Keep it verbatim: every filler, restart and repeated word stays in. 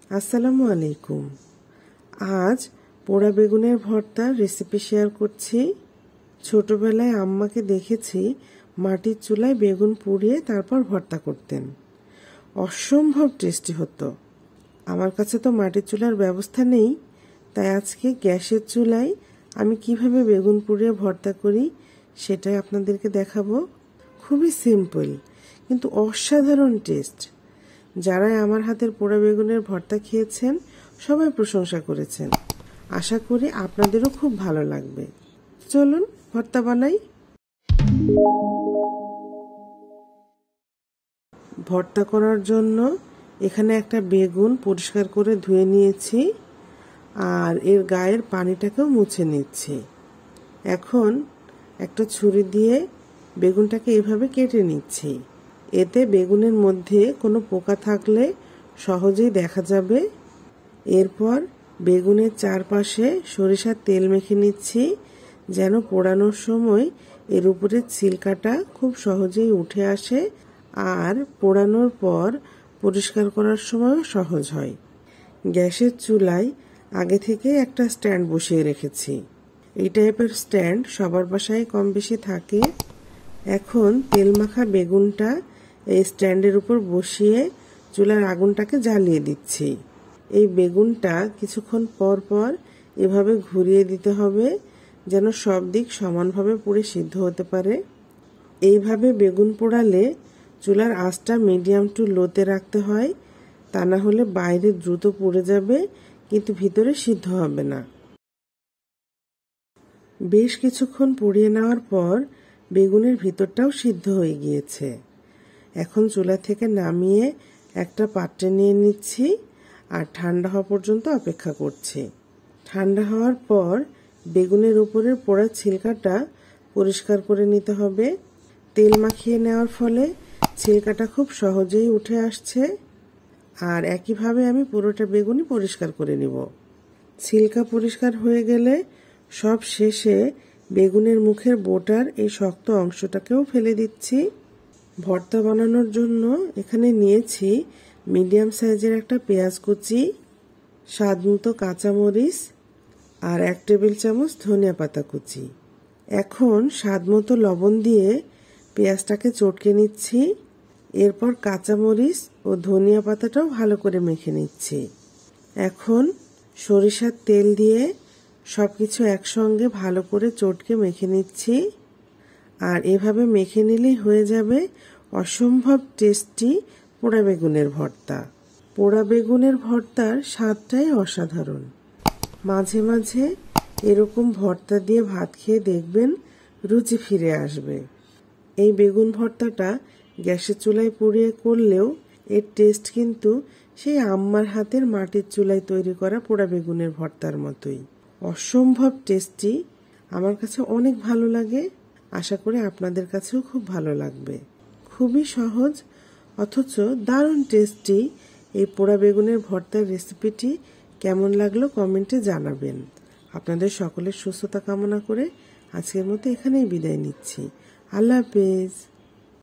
আসসালামু আলাইকুম। আজ পোড়া বেগুনের ভর্তার রেসিপি শেয়ার করছি। ছোটবেলায় আম্মাকে দেখেছি মাটির চুলায় বেগুন পুড়িয়ে তারপর ভর্তা করতেন। অসম্ভব টেস্টি হতো। আমার কাছে তো মাটির চুলার ব্যবস্থা নেই, তাই আজকে গ্যাসের চুলায় আমি কিভাবে বেগুন পুড়িয়ে ভর্তা করি সেটাই আপনাদেরকে দেখাবো। খুবই সিম্পল কিন্তু অসাধারণ টেস্ট। যারাই আমার হাতের পোড়া বেগুনের ভর্তা খেয়েছেন সবাই প্রশংসা করেছেন। আশা করি আপনাদেরও খুব ভালো লাগবে। চলুন ভর্তা বানাই। ভর্তা করার জন্য এখানে একটা বেগুন পরিষ্কার করে ধুয়ে নিয়েছি আর এর গায়ের পানিটাকেও মুছে নিচ্ছি। এখন একটা ছুরি দিয়ে বেগুনটাকে এভাবে কেটে নিচ্ছি। এতে বেগুনের মধ্যে কোনো পোকা থাকলে সহজেই দেখা যাবে। এরপর বেগুনের চারপাশে সরিষার তেল মেখে নিচ্ছি, যেন পোড়ানোর সময় এর উপরে ছিলকাটা খুব সহজেই উঠে আসে আর পোড়ানোর পর পরিষ্কার করার সময়ও সহজ হয়। গ্যাসের চুলায় আগে থেকে একটা স্ট্যান্ড বসিয়ে রেখেছি। এই টাইপের স্ট্যান্ড সবার বাসায় কম বেশি থাকে। এখন তেল মাখা বেগুনটা এই স্ট্যান্ডের উপর বসিয়ে চুলার আগুনটাকে জ্বালিয়ে দিচ্ছি। এই বেগুনটা কিছুক্ষণ পর পর এভাবে ঘুরিয়ে দিতে হবে, যেন সব দিক সমানভাবে পুড়ে সিদ্ধ হতে পারে। এইভাবে বেগুন পোড়ালে চুলার আঁচটা মিডিয়াম টু লোতে রাখতে হয়, তা না হলে বাইরে দ্রুত পুড়ে যাবে কিন্তু ভিতরে সিদ্ধ হবে না। বেশ কিছুক্ষণ পুড়িয়ে নেওয়ার পর বেগুনের ভিতরটাও সিদ্ধ হয়ে গিয়েছে। এখন চুলা থেকে নামিয়ে একটা পাত্রে নিয়ে নিচ্ছি আর ঠান্ডা হওয়া পর্যন্ত অপেক্ষা করছি। ঠান্ডা হওয়ার পর বেগুনের উপরের পোড়া ছিলকাটা পরিষ্কার করে নিতে হবে। তেল মাখিয়ে নেওয়ার ফলে ছিলকাটা খুব সহজেই উঠে আসছে। আর একইভাবে আমি পুরোটা বেগুনই পরিষ্কার করে নিব। ছিলকা পরিষ্কার হয়ে গেলে সব শেষে বেগুনের মুখের বোটার এই শক্ত অংশটাকেও ফেলে দিচ্ছি। ভর্তা বানানোর জন্য এখানে নিয়েছি মিডিয়াম সাইজের একটা পেঁয়াজ কুচি, স্বাদমতো কাঁচামরিচ আর এক টেবিল চামচ ধনিয়া পাতা কুচি। এখন স্বাদমতো লবণ দিয়ে পেঁয়াজটাকে চটকে নিচ্ছি। এরপর কাঁচামরিচ ও ধনিয়া পাতাটাও ভালো করে মেখে নিচ্ছি। এখন সরিষার তেল দিয়ে সব কিছু একসঙ্গে ভালো করে চটকে মেখে নিচ্ছি। আর এভাবে মেখে নিলেই হয়ে যাবে অসম্ভব টেস্টি পোড়া বেগুনের ভর্তা। পোড়া বেগুনের ভর্তার স্বাদটাই অসাধারণ। মাঝে মাঝে এরকম ভর্তা দিয়ে ভাত খেয়ে দেখবেন রুচি ফিরে আসবে। এই বেগুন ভর্তাটা গ্যাসের চুলায় পুড়িয়ে করলেও এর টেস্ট কিন্তু সেই আম্মার হাতের মাটির চুলায় তৈরি করা পোড়া বেগুনের ভর্তার মতোই। অসম্ভব টেস্টি। আমার কাছে অনেক ভালো লাগে। আশা করি আপনাদের কাছেও খুব ভালো লাগবে। খুবই সহজ অথচ দারুণ টেস্টি এই পোড়া বেগুনের ভর্তার রেসিপিটি কেমন লাগলো কমেন্টে জানাবেন। আপনাদের সকলের সুস্থতা কামনা করে আজকের মতো এখানেই বিদায় নিচ্ছি। আল্লাহ হাফেজ।